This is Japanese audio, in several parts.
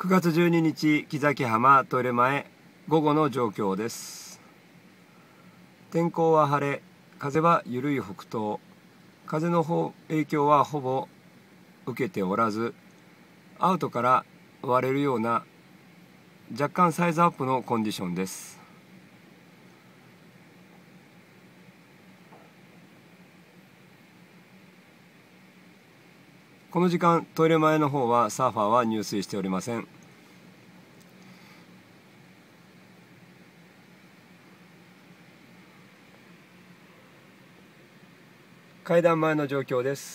9月12日木崎浜トイレ前午後の状況です。天候は晴れ、風は緩い北東。風の影響はほぼ受けておらず、アウトから割れるような若干サイズアップのコンディションです。この時間トイレ前の方はサーファーは入水しておりません。階段前の状況です。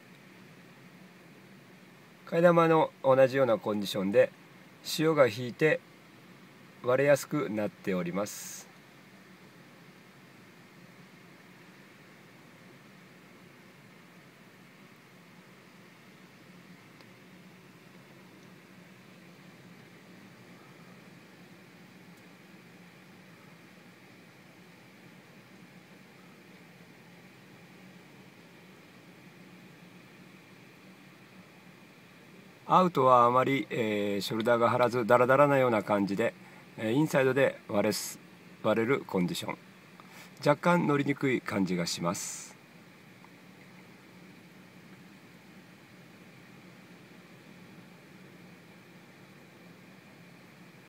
階段前の同じようなコンディションで潮が引いて割れやすくなっております。アウトはあまり、ショルダーが張らずダラダラなような感じで、インサイドで割れるコンディション、若干乗りにくい感じがします。